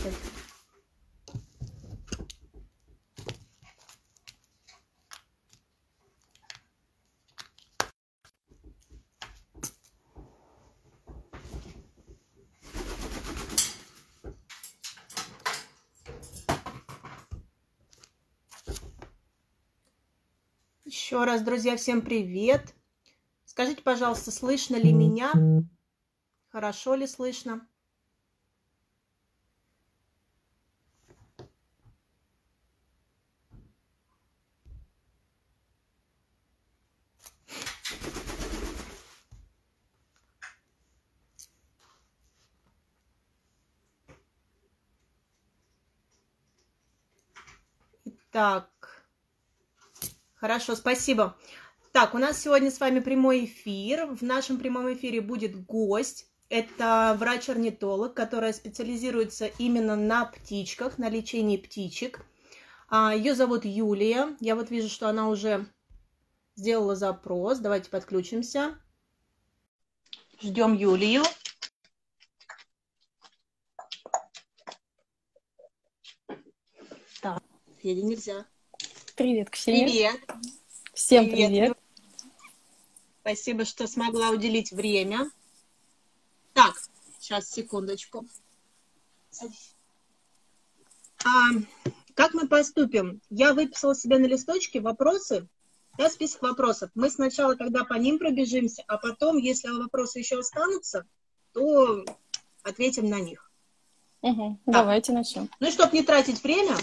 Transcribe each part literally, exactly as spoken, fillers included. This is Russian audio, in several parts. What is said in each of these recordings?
работает. Еще раз, друзья, всем привет. Скажите, пожалуйста, слышно ли меня? Хорошо ли слышно? Так, хорошо, спасибо. Так, у нас сегодня с вами прямой эфир. В нашем прямом эфире будет гость. Это врач-орнитолог, которая специализируется именно на птичках, на лечении птичек. Ее зовут Юлия. Я вот вижу, что она уже сделала запрос. Давайте подключимся. Ждем Юлию. Так, Феде нельзя. Привет, Ксения. Привет. Всем привет. привет. Спасибо, что смогла уделить время. Так, сейчас, секундочку. А, как мы поступим? Я выписала себе на листочке вопросы, да, список вопросов. Мы сначала тогда по ним пробежимся, а потом, если вопросы еще останутся, то ответим на них. Угу, давайте начнем. Ну и чтобы не тратить время,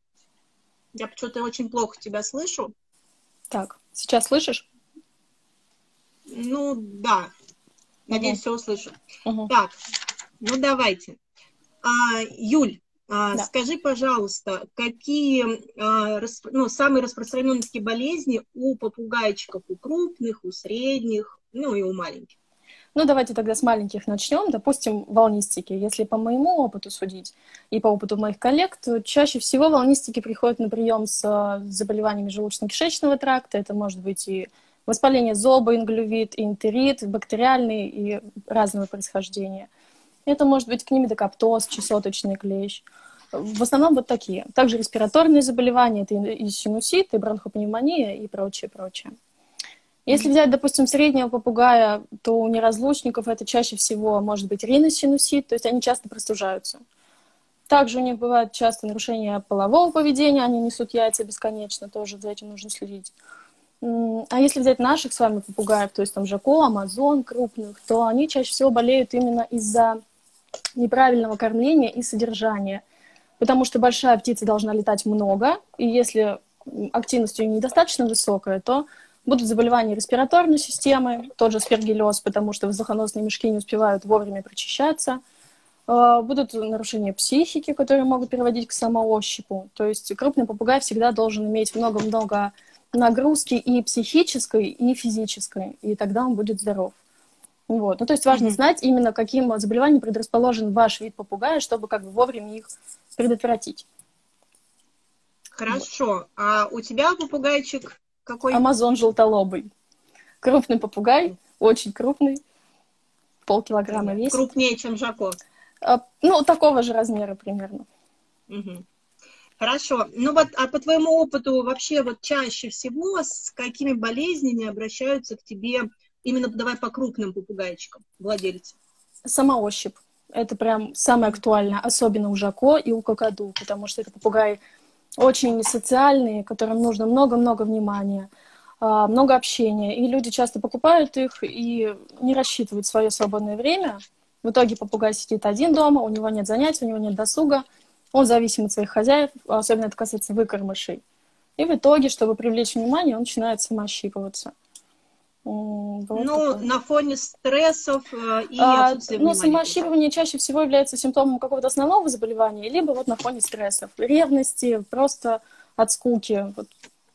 я почему-то очень плохо тебя слышу. Так, сейчас слышишь? Ну, да. Надеюсь, угу. все услышу. Угу. Так, ну давайте. А, Юль, а, да. скажи, пожалуйста, какие а, расп... ну, самые распространенные такие болезни у попугайчиков, у крупных, у средних, ну и у маленьких? Ну, давайте тогда с маленьких начнем. Допустим, волнистики. Если по моему опыту судить и по опыту моих коллег, то чаще всего волнистики приходят на прием с заболеваниями желудочно-кишечного тракта. Это может быть и воспаление зоба, инглювит, энтерит, бактериальный и разного происхождения. Это может быть книмидокоптоз, чесоточный клещ. В основном вот такие. Также респираторные заболевания, это и синусит, и бронхопневмония, и прочее, прочее. Если взять, допустим, среднего попугая, то у неразлучников это чаще всего может быть риносинусит, то есть они часто простужаются. Также у них бывает часто нарушение полового поведения, они несут яйца бесконечно, тоже за этим нужно следить. А если взять наших с вами попугаев, то есть там жако, амазон крупных, то они чаще всего болеют именно из-за неправильного кормления и содержания. Потому что большая птица должна летать много, и если активность ее недостаточно высокая, то будут заболевания респираторной системы, тот же аспергиллез, потому что воздухоносные мешки не успевают вовремя прочищаться. Будут нарушения психики, которые могут приводить к самоощипу. То есть крупный попугай всегда должен иметь много-много нагрузки и психической, и физической, и тогда он будет здоров. Вот. Ну, то есть важно mm-hmm. знать именно, каким заболеванием предрасположен ваш вид попугая, чтобы как бы вовремя их предотвратить. Хорошо. Вот. А у тебя попугайчик какой? Амазон желтолобый. Крупный попугай, очень крупный, полкилограмма весит. Крупнее, чем жако? А, ну, такого же размера примерно. Угу. Хорошо. Ну вот, а по твоему опыту вообще вот чаще всего с какими болезнями обращаются к тебе именно, давай, по крупным попугайчикам, владельцы? Самоощип. Это прям самое актуальное, особенно у жако и у какаду, потому что это попугаи очень социальные, которым нужно много-много внимания, много общения. И люди часто покупают их и не рассчитывают свое свободное время. В итоге попугай сидит один дома, у него нет занятий, у него нет досуга. Он зависим от своих хозяев, особенно это касается выкормышей. И в итоге, чтобы привлечь внимание, он начинает самоощипываться. Вот ну, такое. На фоне стрессов и а, отсутствия ну, внимания. Самоощипывание чаще всего является симптомом какого-то основного заболевания, либо вот на фоне стрессов, ревности, просто от скуки. Вот.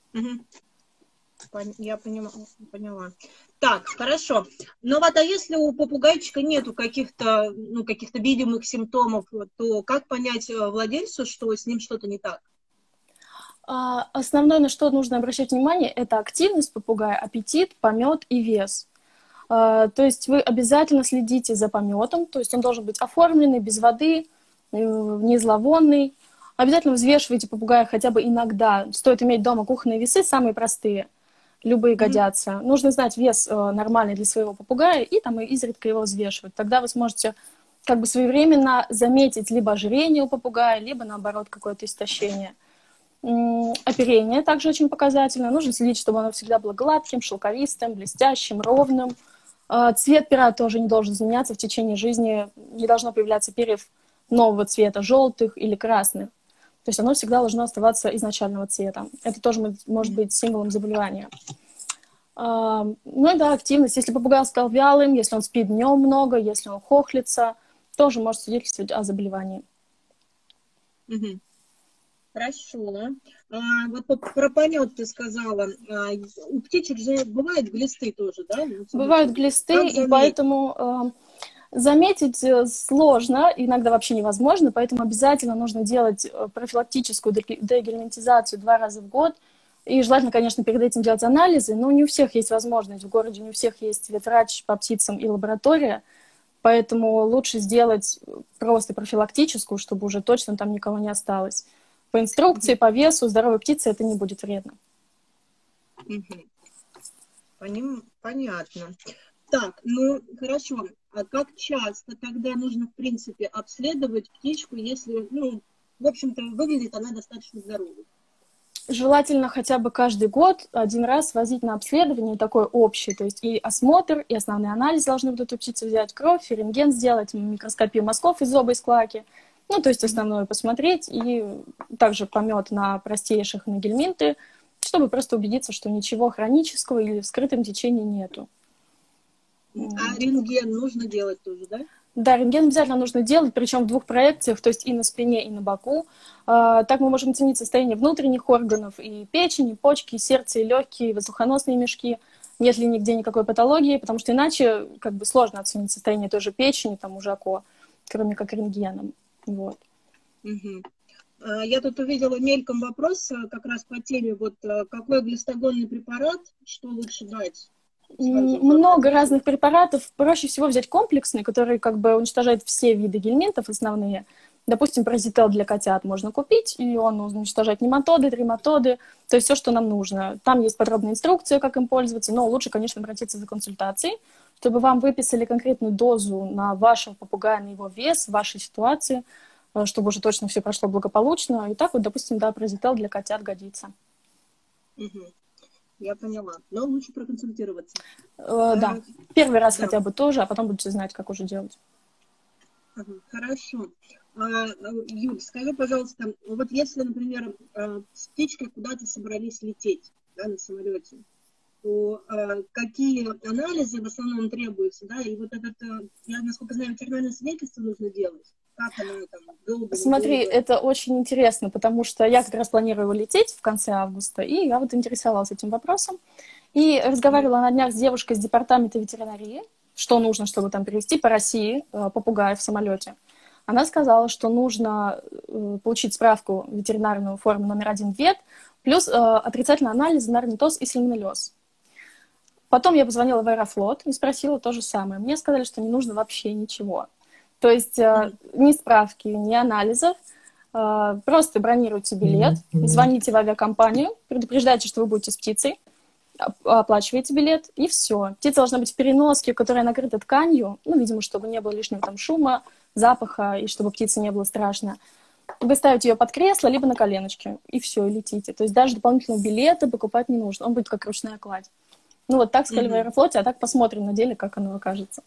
Угу. Я поняла, поняла. Так, хорошо. Но вот а если у попугайчика нету каких-то, ну, каких-то видимых симптомов, то как понять владельцу, что с ним что-то не так? Основное, на что нужно обращать внимание, это активность попугая, аппетит, помет и вес. То есть вы обязательно следите за пометом, то есть он должен быть оформленный, без воды, э, не зловонный. Обязательно взвешивайте попугая хотя бы иногда. Стоит иметь дома кухонные весы, самые простые. Любые Мгм. годятся. Нужно знать вес э, нормальный для своего попугая и там изредка его взвешивать. Тогда вы сможете как бы своевременно заметить либо ожирение у попугая, либо наоборот какое-то истощение. М, Оперение также очень показательно. Нужно следить, чтобы оно всегда было гладким, шелковистым, блестящим, ровным. А, Цвет пера тоже не должен изменяться в течение жизни. Не должно появляться перьев нового цвета, желтых или красных. То есть оно всегда должно оставаться изначального цвета. Это тоже мо- может быть символом заболевания. А, Ну и да, активность. Если попугай стал вялым, если он спит днем много, если он хохлится, тоже может свидетельствовать о заболевании. Мгм. Хорошо. А, вот по- про помет ты сказала. А, у птичек же бывают глисты тоже, да? Ну, Бывают самочек. глисты, Как и заметить? поэтому э, заметить э, сложно, иногда вообще невозможно, поэтому обязательно нужно делать э, профилактическую деги- дегельминтизацию два раза в год. И желательно, конечно, перед этим делать анализы, но не у всех есть возможность. В городе не у всех есть ветврач по птицам и лаборатория, поэтому лучше сделать просто профилактическую, чтобы уже точно там никого не осталось. По инструкции, Мгм. по весу здоровой птицы это не будет вредно. Мгм. Поним- Понятно. Так, ну хорошо. А как часто тогда нужно, в принципе, обследовать птичку, если, ну, в общем-то, выглядит она достаточно здоровой? Желательно хотя бы каждый год один раз возить на обследование такое общее, то есть и осмотр, и основные анализы должны будут учиться взять, кровь, и рентген сделать, микроскопию мазков из зоба и склаки, ну, то есть Мгм. основное посмотреть, и также помет на простейших на гельминты, чтобы просто убедиться, что ничего хронического или в скрытом течении нету. А рентген нужно делать тоже, да? Да, рентген обязательно нужно делать, причем в двух проекциях, то есть и на спине, и на боку. А, Так мы можем оценить состояние внутренних органов, и печени, и почки, и сердце, и легкие, и воздухоносные мешки. Нет ли нигде никакой патологии, потому что иначе как бы сложно оценить состояние той же печени, там, у Жако, кроме как рентгеном. Вот. Мгм. А, Я тут увидела мельком вопрос э, как раз по теме, вот э, какой глистогонный препарат, что лучше дать сразу в зону Много развития? разных препаратов. Проще всего взять комплексный, который как бы уничтожает все виды гельминтов основные. Допустим, паразител для котят можно купить, и он уничтожает нематоды, трематоды, то есть все, что нам нужно. Там есть подробная инструкция, как им пользоваться, но лучше, конечно, обратиться за консультацией, чтобы вам выписали конкретную дозу на вашего попугая, на его вес, в вашей ситуации, э, чтобы уже точно все прошло благополучно. И так вот, допустим, да, паразител для котят годится. Мгм. Я поняла. Но лучше проконсультироваться. Э, А, Да, первый раз да, хотя бы тоже, а потом будете знать, как уже делать. ага, хорошо. А, а, Юль, скажи, пожалуйста, вот если, например, а, с птичкой куда-то собрались лететь, да, на самолете, то а, какие анализы в основном требуются, да, и вот этот, а, я, насколько знаю, ветеринарное свидетельство нужно делать, как оно там долго, Смотри, недолго. это очень интересно, потому что я как раз планирую лететь в конце августа, и я вот интересовалась этим вопросом. И Мгм. разговаривала на днях с девушкой из департамента ветеринарии, что нужно, чтобы там перевести по России э, попугаев в самолете. Она сказала, что нужно э, получить справку ветеринарную форму номер один вет, плюс э, отрицательный анализ на орнитоз и сальмонеллез. Потом я позвонила в Аэрофлот и спросила то же самое. Мне сказали, что не нужно вообще ничего. То есть э, Мгм. ни справки, ни анализов. Э, просто бронируйте билет, звоните в авиакомпанию, предупреждайте, что вы будете с птицей, оп- оплачиваете билет, и все. Птица должна быть в переноске, которая накрыта тканью, ну, видимо, чтобы не было лишнего там шума, запаха, и чтобы птице не было страшно. Вы ставите ее под кресло, либо на коленочке, и все, и летите. То есть даже дополнительного билета покупать не нужно, он будет как ручная кладь. Ну, вот так сказали в Мгм. Аэрофлоте, а так посмотрим на деле, как оно окажется.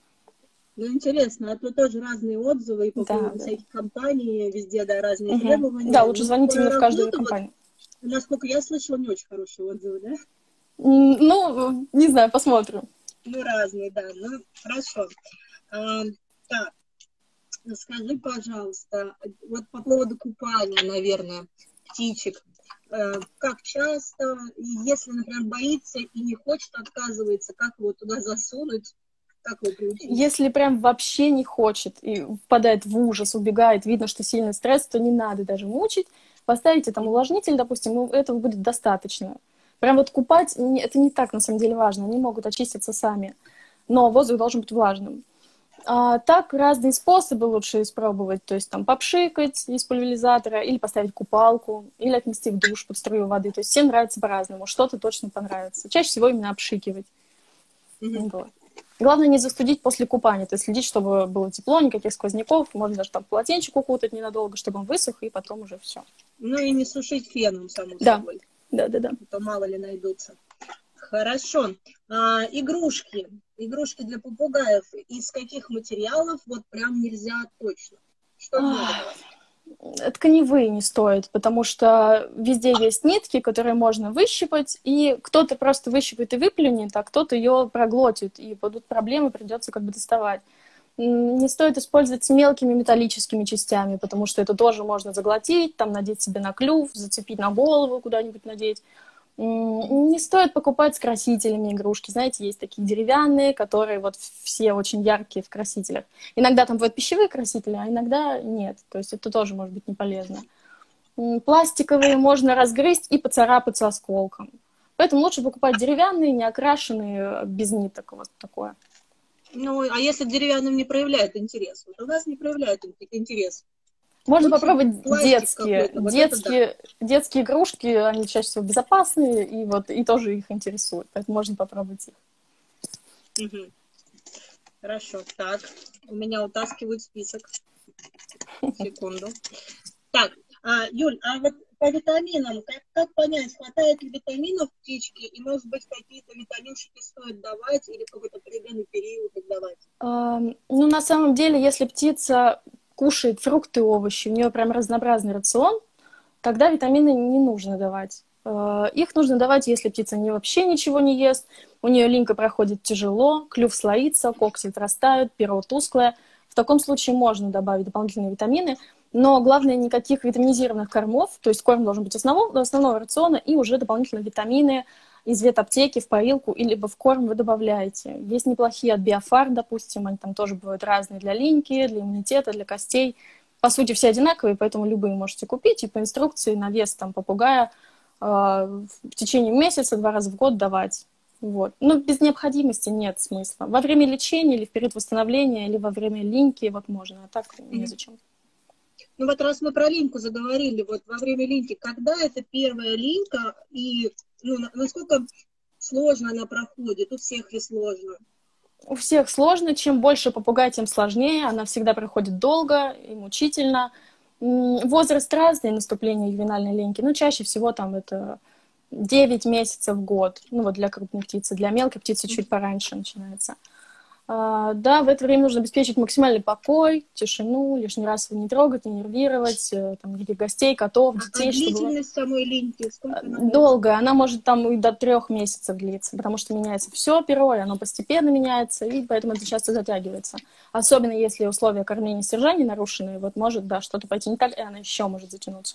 Ну, интересно, а то тоже разные отзывы и по Да, поводу да. всяких компаний, везде, да, разные Мгм. Да, требования. лучше Но звонить по именно в каждую Аэрофлоту, вот, компанию. насколько я слышала, не очень хорошие отзывы, да? М, Ну, не знаю, посмотрим. Ну, разные, да, ну, хорошо. А, так, скажи, пожалуйста, вот по поводу купания, наверное, птичек, э, как часто, и если, например, боится и не хочет, отказывается, как его туда засунуть, как его приучить? Если прям вообще не хочет и впадает в ужас, убегает, видно, что сильный стресс, то не надо даже мучить. Поставите там Мгм. увлажнитель, допустим, и этого будет достаточно. Прям вот купать, не- это не так на самом деле важно, они могут очиститься сами. Но воздух должен быть влажным. А, так разные способы лучше испробовать, то есть там попшикать из пульверизатора, или поставить купалку, или отнести в душ под струю воды. То есть всем нравится по-разному, что-то точно понравится. Чаще всего именно обшикивать. Мгм. Вот. Главное не застудить после купания, то есть следить, чтобы было тепло, никаких сквозняков, можно даже там полотенчик укутать ненадолго, чтобы он высох, и потом уже все. Ну и не сушить феном, само Да, собой, да, да, да. а то мало ли найдутся. Хорошо. А, игрушки. Игрушки для попугаев. Из каких материалов вот прям нельзя точно? Что не надо давать? Тканевые не стоит, потому что везде есть нитки, которые можно выщипать, и кто-то просто выщипает и выплюнет, а кто-то ее проглотит, и будут проблемы, придется как бы доставать. Не стоит использовать с мелкими металлическими частями, потому что это тоже можно заглотить, там надеть себе на клюв, зацепить на голову, куда-нибудь надеть. Не стоит покупать с красителями игрушки. Знаете, есть такие деревянные, которые вот все очень яркие в красителях. Иногда там бывают пищевые красители, а иногда нет. То есть это тоже может быть не полезно. Пластиковые можно разгрызть и поцарапаться осколком. Поэтому лучше покупать деревянные, не окрашенные, без ниток. Вот такое. Ну, а если деревянным не проявляет интерес? Вот у нас не проявляет интерес. Можно Лучше попробовать детские, вот детские, да. детские игрушки, они чаще всего безопасные, и вот и тоже их интересуют, поэтому можно попробовать их. Угу. Хорошо, так, у меня утаскивают список. Секунду. Так, а, Юль, а вот по витаминам, как, как понять, хватает ли витаминов птички, и, может быть, какие-то витаминчики стоит давать, или в какой-то определенный период их давать? А, ну, на самом деле, если птица кушает фрукты, овощи, у нее прям разнообразный рацион, тогда витамины не нужно давать. Их нужно давать, если птица не вообще ничего не ест, у нее линька проходит тяжело, клюв слоится, когти отрастают, перо тусклое. В таком случае можно добавить дополнительные витамины, но главное, никаких витаминизированных кормов, то есть корм должен быть основного, основного рациона, и уже дополнительные витамины из ветаптеки в поилку или в корм вы добавляете. Есть неплохие от Биофар, допустим, они там тоже бывают разные для линьки, для иммунитета, для костей. По сути, все одинаковые, поэтому любые можете купить и по инструкции на вес там попугая э, в течение месяца два раза в год давать. Вот. Но без необходимости нет смысла. Во время лечения или в период восстановления, или во время линьки вот можно, а так незачем. Ну вот раз мы про линьку заговорили, вот во время линьки, когда это первая линька и ну, насколько сложно она проходит, у всех ли сложно? У всех сложно, чем больше попугай, тем сложнее, она всегда проходит долго и мучительно. Возраст разный наступления ювенальной линьки, но чаще всего там это девять месяцев в год, ну вот для крупной птицы, для мелкой птицы чуть пораньше начинается. Uh, да, в это время нужно обеспечить максимальный покой, тишину, лишний раз его не трогать, не нервировать, там, никаких гостей, котов, детей. А длительность чтобы... самой линьки? Сколько она Долго, она может там и до трех месяцев длиться, потому что меняется все перо, и оно постепенно меняется, и поэтому это часто затягивается. Особенно если условия кормления и содержания нарушены, вот может, да, что-то пойти не так, и она еще может затянуться.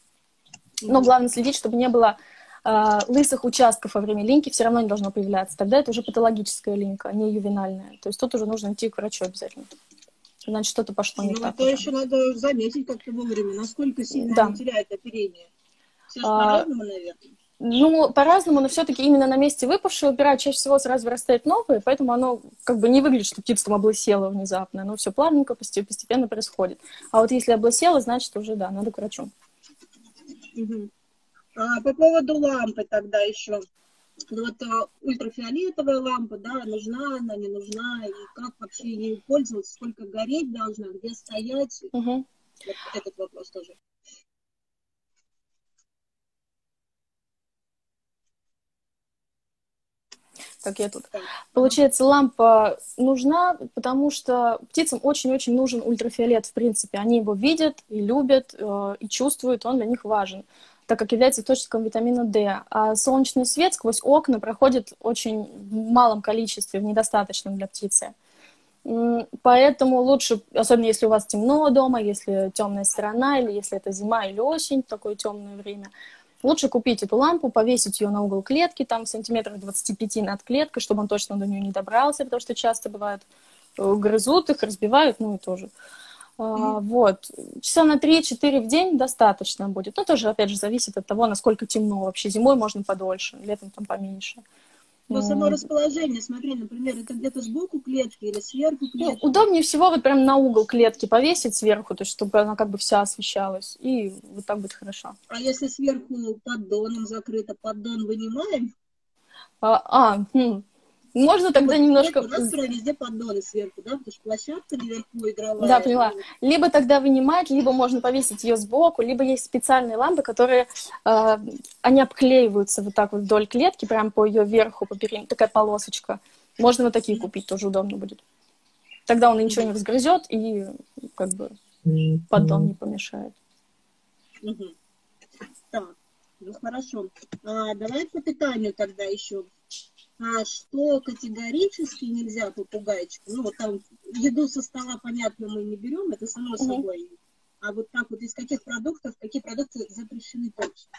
Но главное следить, чтобы не было лысых участков во время линьки, все равно не должно появляться. Тогда это уже патологическая линька, а не ювенальная. То есть тут уже нужно идти к врачу обязательно. Значит, что-то пошло не ну, так. Ну, это еще надо заметить как-то вовремя, насколько сильно да. она теряет оперение. Все же а, по-разному, наверное. Ну, по-разному, но все-таки именно на месте выпавшего пера чаще всего сразу вырастает новое, поэтому оно как бы не выглядит, что птица там облысела внезапно. Оно все плавненько, постепенно происходит. А вот если облысела, значит, уже, да, надо к врачу. Угу. А, по поводу лампы тогда еще. Вот а, ультрафиолетовая лампа, да, нужна она, не нужна, и как вообще ею пользоваться, сколько гореть должна, где стоять. Угу. Вот этот вопрос тоже. Так, я тут. Получается, лампа нужна, потому что птицам очень-очень нужен ультрафиолет, в принципе. Они его видят и любят, э, и чувствуют, он для них важен, так как является источником витамина D. А солнечный свет сквозь окна проходит очень в малом количестве, в недостаточном для птицы. Поэтому лучше, особенно если у вас темно дома, если темная сторона, или если это зима или осень, такое темное время, лучше купить эту лампу, повесить ее на угол клетки, там сантиметров двадцать пять над клеткой, чтобы он точно до нее не добрался, потому что часто бывает, грызут их, разбивают, ну и тоже. Mm-hmm. Вот. Часа на три-четыре в день достаточно будет. Но тоже, опять же, зависит от того, насколько темно вообще. Зимой можно подольше, летом там поменьше. Но само расположение, смотри, например, это где-то сбоку клетки или сверху клетки? Ну, удобнее всего вот прям на угол клетки повесить сверху, то есть чтобы она как бы вся освещалась, и вот так будет хорошо. А если сверху поддоном закрыто, поддон вынимаем? А, а хм. Можно тогда вот, немножко... У нас прям везде поддоны сверху, да, потому что площадка наверху игровая. Да, поняла. Либо тогда вынимать, либо можно повесить ее сбоку, либо есть специальные лампы, которые, э, они обклеиваются вот так вот вдоль клетки, прям по ее верху, по периметру, такая полосочка. Можно вот такие купить, тоже удобно будет. Тогда он ничего не разгрызет и как бы поддон не помешает. Угу. Так, ну хорошо. А, давай по питанию тогда еще. А что категорически нельзя попугайчику? Ну, вот там еду со стола, понятно, мы не берем, это само Угу. собой. А вот так вот из каких продуктов, какие продукты запрещены точно?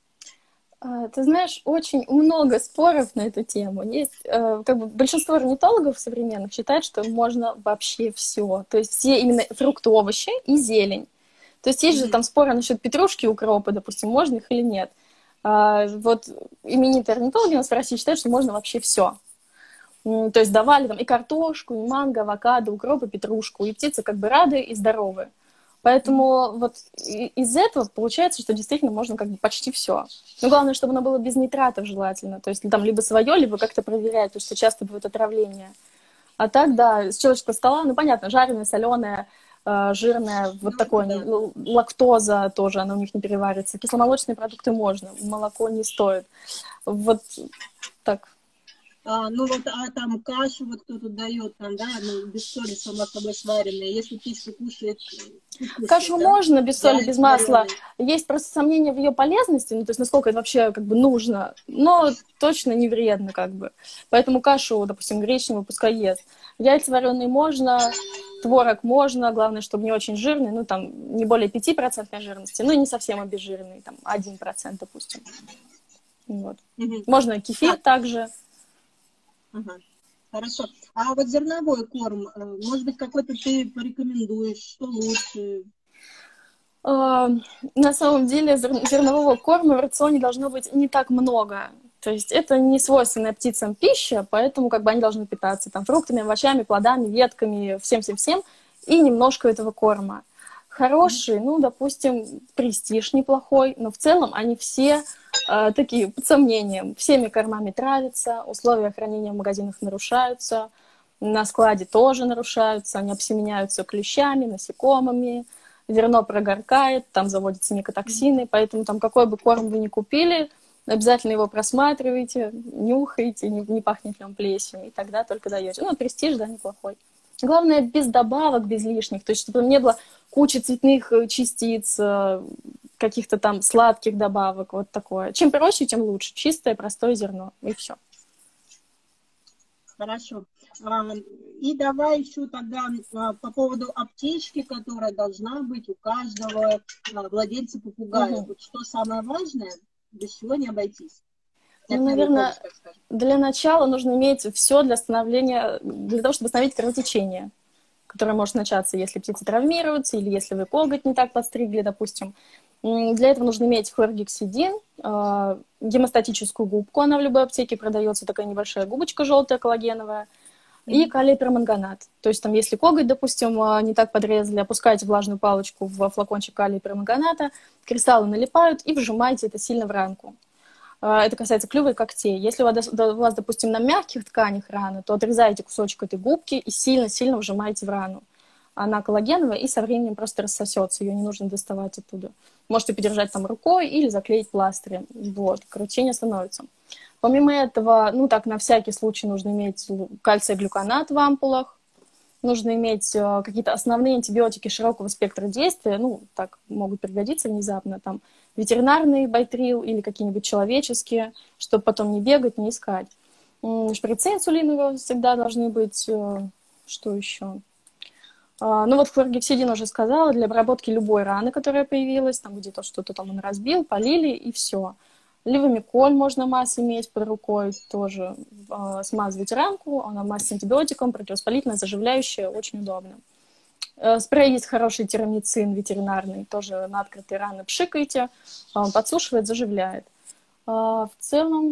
Ты знаешь, очень много споров на эту тему. Есть, как бы, большинство орнитологов современных считают, что можно вообще все. То есть все именно фрукты, овощи и зелень. То есть есть mm-hmm. же там споры насчет петрушки, укропа, допустим, можно их или нет. Вот именитые орнитологи у нас в России считают, что можно вообще все. То есть давали там и картошку, и манго, авокадо, укроп, и петрушку, и птицы как бы рады и здоровы. Поэтому вот из этого получается, что действительно можно как бы почти все. Но главное, чтобы оно было без нитратов желательно. То есть там либо свое, либо как-то проверять, потому что часто бывает отравление. А так, да, с человеческого стола, ну, понятно, жареное, соленое, э, жирное, вот ну, такое, да. Лактоза тоже, она у них не переварится. Кисломолочные продукты можно, молоко не стоит. Вот так. А, ну вот, а там кашу вот кто-то дает, там, да, ну, без соли, сама собой сваренная, если птичка кушает... Кушает, кашу да? можно без соли, да, без масла. Есть просто сомнения в ее полезности, ну, то есть насколько это вообще как бы нужно, но точно не вредно как бы. Поэтому кашу, допустим, гречневую пускай ест. Яйца вареные можно, творог можно, главное, чтобы не очень жирный, ну, там, не более пяти процентов жирности, ну, и не совсем обезжиренный, там, один процент, допустим. Вот. Угу. Можно кефир а. также. Ага. Хорошо. А вот зерновой корм, может быть, какой-то ты порекомендуешь, что лучше? На самом деле зернового корма в рационе должно быть не так много. То есть это не свойственная птицам пища, поэтому как бы они должны питаться там фруктами, овощами, плодами, ветками, всем-всем-всем, и немножко этого корма. Хороший, ну, допустим, престиж неплохой, но в целом они все э, такие под сомнением. Всеми кормами травятся, условия хранения в магазинах нарушаются, на складе тоже нарушаются, они обсеменяются клещами, насекомыми, зерно прогоркает, там заводятся микотоксины, поэтому там какой бы корм вы ни купили, обязательно его просматривайте, нюхайте, не, не пахнет ли он плесенью, и тогда только даете. Ну, престиж, да, неплохой. Главное, без добавок, без лишних, то есть чтобы не было кучи цветных частиц, каких-то там сладких добавок, вот такое. Чем проще, тем лучше. Чистое, простое зерно, и все. Хорошо. И давай еще тогда по поводу аптечки, которая должна быть у каждого владельца попугая. Угу. Вот что самое важное, без чего не обойтись. Ну, наверное, для начала нужно иметь все для становления, для того, чтобы остановить кровотечение, которое может начаться, если птицы травмируются, или если вы коготь не так подстригли, допустим. Для этого нужно иметь хлоргексидин, гемостатическую губку, она в любой аптеке продается, такая небольшая губочка желтая, коллагеновая, и калий-перманганат. То есть там, если коготь, допустим, не так подрезали, опускаете влажную палочку в флакончик калия-перманганата, кристаллы налипают, и вжимаете это сильно в ранку. Это касается клюва и когтей. Если у вас, у вас, допустим, на мягких тканях рана, то отрезаете кусочек этой губки и сильно-сильно вжимаете в рану. Она коллагеновая и со временем просто рассосется, ее не нужно доставать оттуда. Можете подержать там рукой или заклеить пластырем. Вот, кровотечение становится. Помимо этого, ну так, на всякий случай нужно иметь кальций-глюконат в ампулах, нужно иметь какие-то основные антибиотики широкого спектра действия, ну, так могут пригодиться внезапно, там, ветеринарный байтрил или какие-нибудь человеческие, чтобы потом не бегать, не искать. Шприцы инсулиновые всегда должны быть. Что еще? Ну вот хлоргексидин уже сказала, для обработки любой раны, которая появилась, там где-то что-то там он разбил, полили и все. Ливомиколь можно масс иметь под рукой, тоже э, смазывать ранку, она масс с антибиотиком, противовоспалительная, заживляющая, очень удобно. Э, спрей есть хороший тирамицин ветеринарный, тоже на открытые раны пшикаете, э, подсушивает, заживляет. Э, в целом,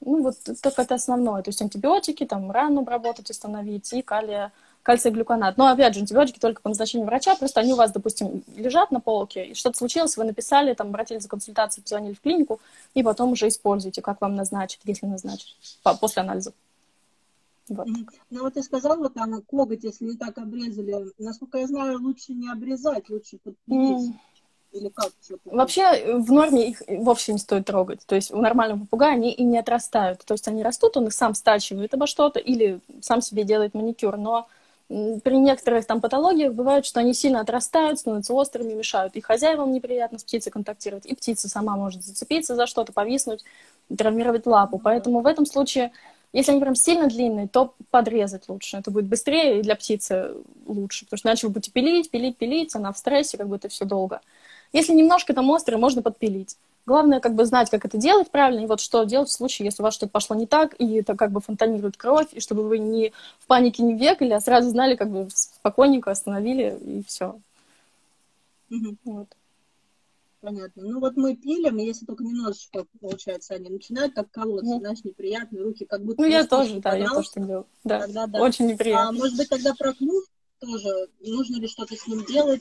Ну, вот только это основное. То есть антибиотики, там, рану обработать, остановить, и калия, кальций глюконат. Но, опять же, антибиотики только по назначению врача. Просто они у вас, допустим, лежат на полке, и что-то случилось, вы написали, там, обратились за консультацией, позвонили в клинику, и потом уже используйте, как вам назначат, если назначат, после анализов. Вот. Ну, вот ты сказала, там, коготь, если не так обрезали, насколько я знаю, лучше не обрезать, лучше подпилить. Mm. Или как? Вообще в норме их вовсе не стоит трогать. То есть у нормального попугая они и не отрастают. То есть они растут, он их сам стачивает обо что-то или сам себе делает маникюр. Но при некоторых там патологиях бывает, что они сильно отрастают, становятся острыми, мешают. И хозяевам неприятно с птицей контактировать, и птица сама может зацепиться за что-то, повиснуть, травмировать лапу. Поэтому в этом случае, если они прям сильно длинные, то подрезать лучше. Это будет быстрее и для птицы лучше. Потому что иначе вы будете пилить, пилить, пилить, она в стрессе, как бы это все долго. Если немножко там острое, можно подпилить. Главное, как бы знать, как это делать правильно, и вот что делать в случае, если у вас что-то пошло не так, и это как бы фонтанирует кровь, и чтобы вы не в панике не бегали, а сразу знали, как бы спокойненько остановили, и все. Угу. Вот. Понятно. Ну вот мы пилим, и если только немножечко, получается, они начинают так колоться, угу. знаешь, неприятно, руки как будто... Ну я тоже, да, я тоже так делаю. Да, тогда, да. Очень неприятно. А может быть, тогда про клюв тоже, нужно ли что-то с ним делать?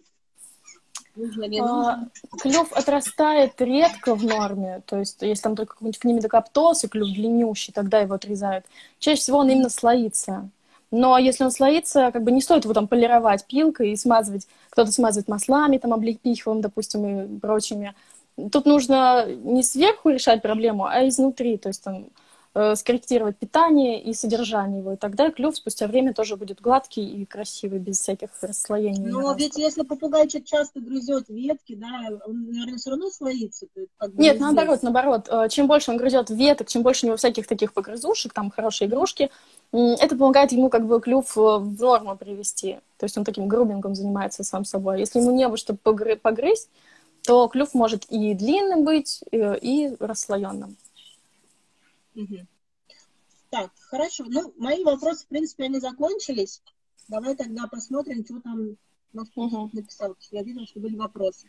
Нужно, не нужно? А, клюв отрастает редко в норме, то есть если там только какой-нибудь фонемидокоптоз и клюв длиннющий, тогда его отрезают. Чаще всего он именно слоится. Но если он слоится, как бы не стоит его там полировать пилкой и смазывать. Кто-то смазывает маслами, там, облепиховым, допустим, и прочими. Тут нужно не сверху решать проблему, а изнутри, то есть там э, скорректировать питание и содержание его. И тогда клюв спустя время тоже будет гладкий и красивый, без всяких расслоений. Но ведь если попугайчик часто грызет ветки, да, он, наверное, все равно слоится. Как бы Нет, везде. наоборот, наоборот. Чем больше он грызет веток, чем больше у него всяких таких погрызушек, там хорошие игрушки, это помогает ему как бы клюв в норму привести. То есть он таким грубингом занимается сам собой. Если ему не было, чтобы погры- погрызть, то клюв может и длинным быть, и расслоенным. Угу. Так, хорошо. Ну, мои вопросы, в принципе, они закончились. Давай тогда посмотрим, что там наш угу. написал. Я видела, что были вопросы.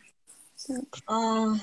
А,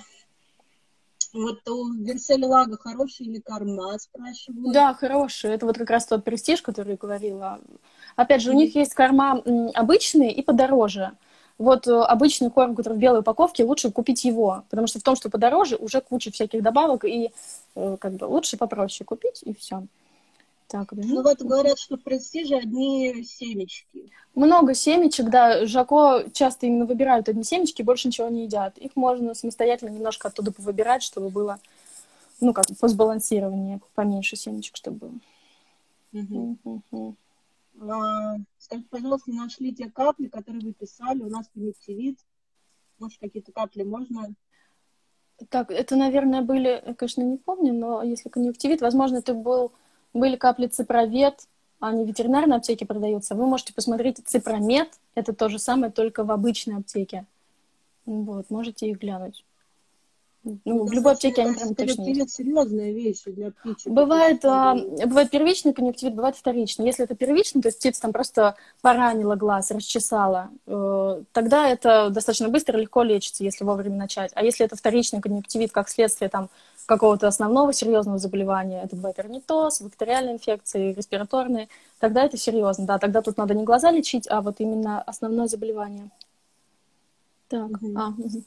вот у Версель Лага хорошие ли корма, спрашивают? Да, хорошие. Это вот как раз тот престиж, который я говорила. Опять же, у них есть корма обычные и подороже. Вот обычный корм, который в белой упаковке, лучше купить его, потому что в том, что подороже, уже куча всяких добавок, и как бы лучше попроще купить, и все. Так, ну, ну вот говорят, что в престиже одни семечки. Много семечек, да. Жако часто именно выбирают одни семечки, больше ничего не едят. Их можно самостоятельно немножко оттуда повыбирать, чтобы было, ну, как по сбалансированию, поменьше семечек, чтобы было. Угу. Угу. А, скажите, пожалуйста, нашли те капли, которые вы писали, у нас конъюнктивит. Может, какие-то капли можно? Так, это, наверное, были, я, конечно, не помню, но если конъюнктивит, возможно, это был, были капли ципровет, они в ветеринарной аптеке продаются. Вы можете посмотреть ципромет, это то же самое, только в обычной аптеке. Вот, можете их глянуть. Ну, в любой аптеке они прям точно есть. Серьезная вещь для птичек. Бывает, а, бывает первичный конъюнктивит, бывает вторичный. Если это первичный, то есть птица там просто поранила глаз, расчесала, э, тогда это достаточно быстро, легко лечится, если вовремя начать. А если это вторичный конъюнктивит как следствие там какого-то основного серьезного заболевания, это бывает орнитоз, бактериальные инфекции, респираторные, тогда это серьезно. Да, тогда тут надо не глаза лечить, а вот именно основное заболевание. Так, угу. а, угу.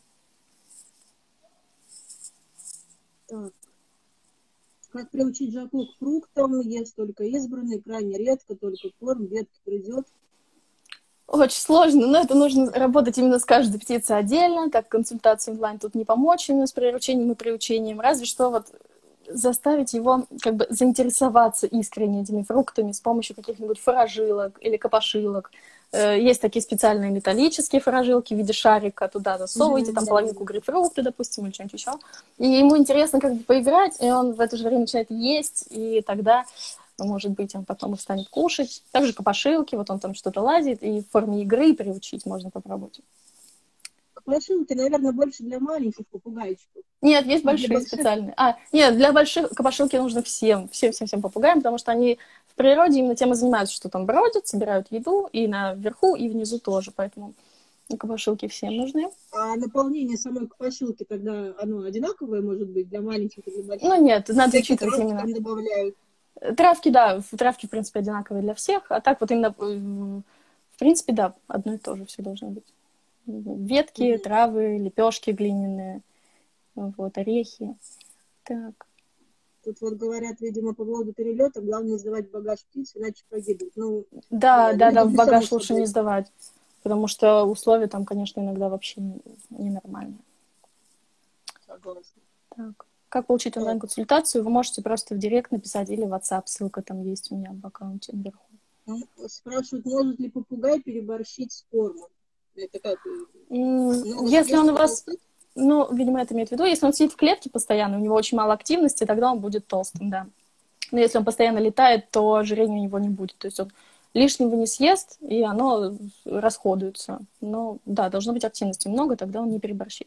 Так. Как приучить Жако к фруктам? Ест только избранный, крайне редко, только корм, ветки грызет. Очень сложно, но это нужно работать именно с каждой птицей отдельно, как консультация онлайн тут не помочь именно с приручением и приучением, разве что вот заставить его как бы заинтересоваться искренне этими фруктами с помощью каких-нибудь форажилок или копошилок. Есть такие специальные металлические форажилки в виде шарика, туда засовываете, mm-hmm, там да. половинку грейпфрута, допустим, или что-нибудь еще. И ему интересно как бы поиграть, и он в это же время начинает есть, и тогда, может быть, он потом их станет кушать. Также копошилки, вот он там что-то лазит, и в форме игры приучить можно попробовать. Копошилки, наверное, больше для маленьких попугайчиков. Нет, есть большие специальные. А, нет, для больших копошилки нужно всем, всем-всем-всем попугаям, потому что они в природе именно тем и занимаются, что там бродят, собирают еду и наверху, и внизу тоже, поэтому Копошилки всем нужны. А наполнение самой копошилки тогда оно одинаковое может быть для маленьких и для больших? Ну нет, надо Всякие учитывать травки именно. там добавляют. Травки, да, травки, в принципе, одинаковые для всех, а так вот именно, в принципе, да, одно и то же все должно быть. Ветки, Mm-hmm. травы, лепешки глиняные, вот, орехи. Так. Тут вот говорят, видимо, по поводу перелета, главное сдавать багаж птиц, иначе погибнут. Ну, Да, да, да, в багаж само лучше собой. не сдавать, потому что условия там, конечно, иногда вообще ненормальные. Согласна. Так. Как получить онлайн-консультацию? Вы можете просто в директ написать или в WhatsApp, ссылка там есть у меня в аккаунте наверху. Спрашивают, может ли попугай переборщить с кормом? Это как? Mm, если он у вас... Ну, видимо, это имеет в виду. Если он сидит в клетке постоянно, у него очень мало активности, тогда он будет толстым, да. Но если он постоянно летает, то ожирения у него не будет. То есть он лишнего не съест, и оно расходуется. Но, да, должно быть активности много, тогда он не переборщит.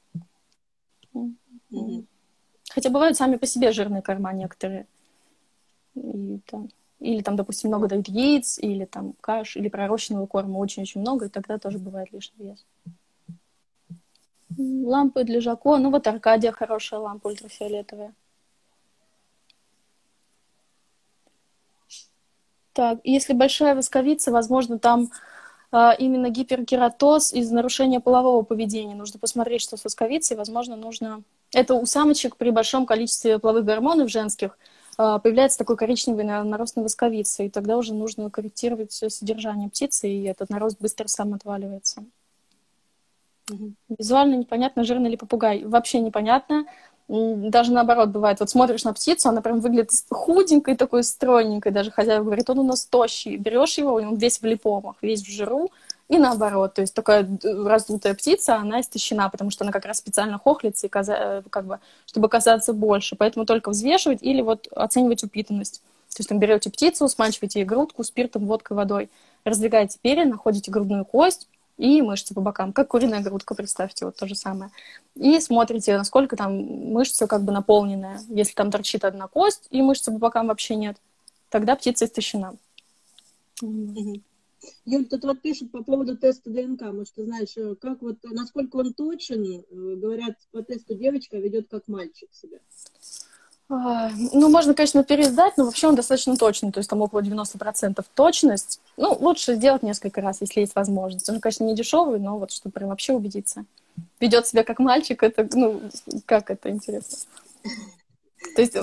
Mm-hmm. Хотя бывают сами по себе жирные корма некоторые. И, там, или там, допустим, много дают яиц, или там каш, или пророщенного корма очень-очень много, и тогда тоже бывает лишний вес. Лампы для Жако. Ну вот Аркадия хорошая лампа ультрафиолетовая. Так, если большая восковица, возможно, там а, именно гиперкератоз из нарушения полового поведения. Нужно посмотреть, что с восковицей. Возможно, нужно... Это у самочек при большом количестве половых гормонов женских а, появляется такой коричневый нарост на восковице, и тогда уже нужно корректировать содержание птицы, и этот нарост быстро сам отваливается. Угу. Визуально непонятно, жирный ли попугай. Вообще непонятно. Даже наоборот бывает. Вот смотришь на птицу, она прям выглядит худенькой, такой стройненькой. Даже хозяин говорит, он у нас тощий. Берешь его, он весь в липомах, весь в жиру. И наоборот. То есть такая раздутая птица, она истощена, потому что она как раз специально хохлится, и каза... как бы, чтобы казаться больше. Поэтому только взвешивать или вот оценивать упитанность. То есть там берете птицу, смачиваете ей грудку спиртом, водкой, водой, раздвигаете перья, находите грудную кость, и мышцы по бокам, как куриная грудка, представьте, вот то же самое. И смотрите, насколько там мышца как бы наполненная. Если там торчит одна кость, и мышцы по бокам вообще нет, тогда птица истощена. Mm-hmm. Юль, тут вот пишут по поводу теста ДНК. Может, ты знаешь, как вот, насколько он точен? Говорят, по тесту девочка ведет как мальчик себя. Ну, можно, конечно, пересдать, но вообще он достаточно точный, то есть там около девяносто процентов точность. Ну, лучше сделать несколько раз, если есть возможность. Он, конечно, не дешевый, но вот чтобы прям вообще убедиться. Ведет себя как мальчик, это, ну, как это интересно. То есть...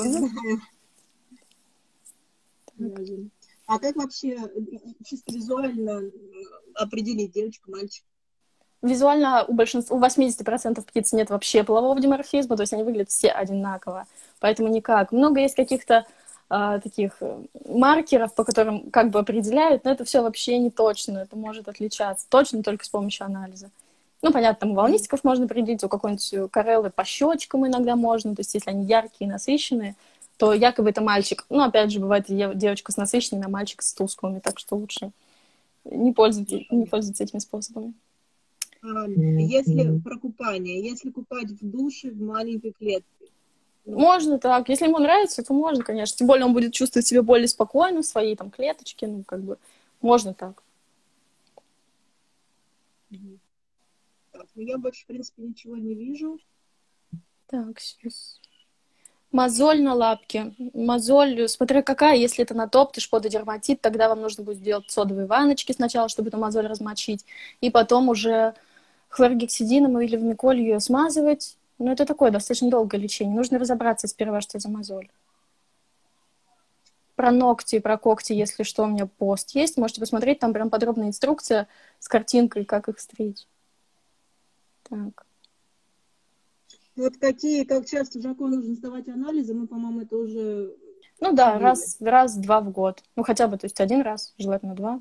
А как вообще чисто визуально определить девочку, мальчик? Визуально у большинства, у восемьдесят процентов птиц нет вообще полового диморфизма, то есть они выглядят все одинаково, поэтому никак. Много есть каких-то а, таких маркеров, по которым как бы определяют, но это все вообще не точно, это может отличаться точно только с помощью анализа. Ну, понятно, там у волнистиков можно определить, у какой-нибудь кореллы по щечкам иногда можно, то есть если они яркие, насыщенные, то якобы это мальчик. Ну, опять же, бывает девочка с насыщенными, а мальчик с тусклыми, так что лучше не пользоваться, не пользоваться этими способами. Если про купание, если купать в душе в маленькой клетке? Можно так. Если ему нравится, то можно, конечно. Тем более он будет чувствовать себя более спокойно в своей там клеточке. Ну, как бы, можно так. Так, ну я больше, в принципе, ничего не вижу. Так, сейчас. Мозоль на лапке. Мозоль, смотря какая, если это на топтыш, пододерматит, тогда вам нужно будет сделать содовые ванночки сначала, чтобы эту мозоль размочить, и потом уже хлоргексидином или вмиколью ее смазывать. Но это такое достаточно долгое лечение. Нужно разобраться сперва, что за мозоль. Про ногти, про когти, если что, у меня пост есть. Можете посмотреть, там прям подробная инструкция с картинкой, как их стричь. Так. Вот какие, как часто Жако нужно сдавать анализы, мы, по-моему, это уже... Ну да, раз, раз-два в год. Ну хотя бы, то есть один раз, желательно два.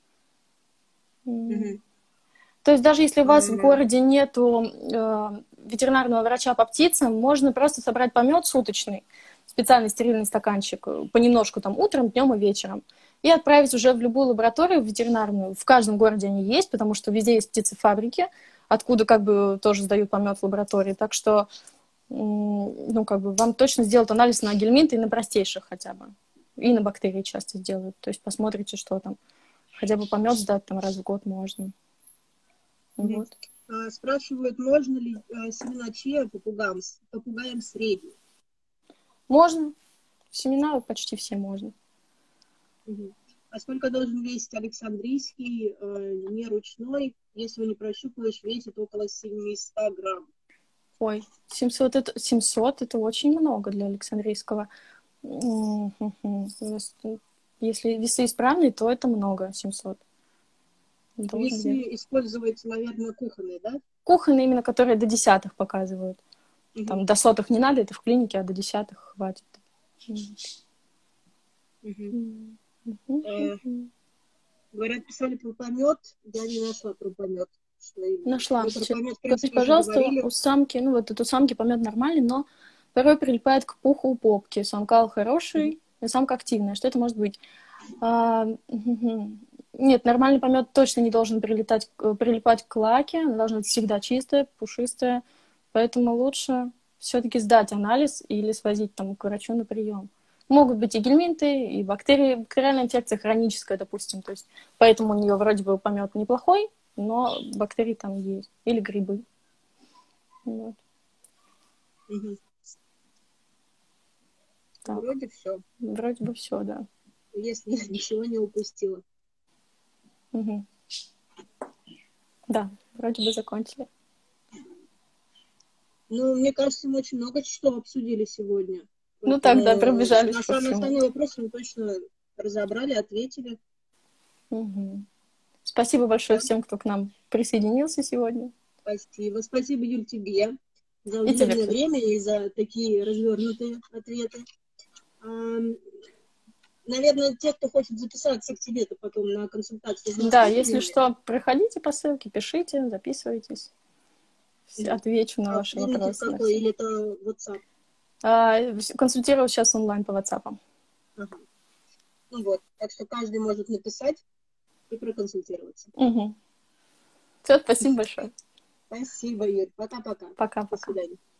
Угу. То есть даже если у вас в городе нету э, ветеринарного врача по птицам, можно просто собрать помет суточный, специальный стерильный стаканчик, понемножку там утром, днем и вечером, и отправить уже в любую лабораторию ветеринарную. В каждом городе они есть, потому что везде есть птицефабрики, откуда как бы тоже сдают помет в лаборатории. Так что ну, как бы вам точно сделают анализ на гельминты и на простейших хотя бы. И на бактерии часто сделают. То есть посмотрите, что там. Хотя бы помет сдать там раз в год можно. Мгм. Вот. А, Спрашивают, можно ли э, семена чиа попугаям, с- попугаям средним? Можно. Семена почти все можно. Мгм. А сколько должен весить Александрийский, э, не ручной, если его не прощупываешь, весит около семьсот грамм? Ой, семьсот это, семьсот это очень много для Александрийского. М, мгм. Если если весы исправные, то это много, семьсот. Должен Весы вес. использовать, наверное, кухонные, да? Кухонные именно, которые до десятых показывают. Мгм. Там до сотых не надо, это в клинике, а до десятых хватит. Мгм. М, мгм, Э, мгм. Говорят, писали про помет, я не нашла про помет. Что именно? Нашла. Мы про Значит, помет, в скажите, принципе, уже пожалуйста, говорили. у самки, ну вот эту самки помет нормальный, но порой прилипает к пуху у попки. Самкал Мгм. хороший, и самка активная. Что это может быть? А, мгм. Нет, нормальный помет точно не должен прилетать, к- прилипать к лаке. Она должна быть всегда чистая, пушистая. Поэтому лучше все-таки сдать анализ или свозить там к врачу на прием. Могут быть и гельминты, и бактерии, бактериальная инфекция хроническая, допустим. То есть, поэтому у нее вроде бы помет неплохой, но бактерии там есть. Или грибы. Вот. Мгм. Так, Вроде все, вроде бы все, да. если я ничего не упустила. Мгм. Да, вроде бы закончили. Ну, мне кажется, мы очень много чего обсудили сегодня. Ну так, да, Поэтому пробежались на по самый всему. основной вопрос мы точно разобрали, ответили. Мгм. Спасибо большое Да, всем, кто к нам присоединился сегодня. спасибо. Спасибо, Юль, тебе за И тебе, уделенное Ксюша. время и за такие развернутые ответы. Ам, Наверное, те, кто хочет записаться к тебе, то потом на консультацию в Да, Москву если принимать. что, проходите по ссылке, пишите, записывайтесь. Все- Мгм. Отвечу на А в ваши клинике в вопросы на какой? все. Или это WhatsApp? А, вс- консультирую сейчас онлайн по WhatsApp. Ага. Ну вот. Так что каждый может написать и проконсультироваться. Угу. Все, спасибо большое. Спасибо, Юль. Пока-пока. До Пока-пока. свидания.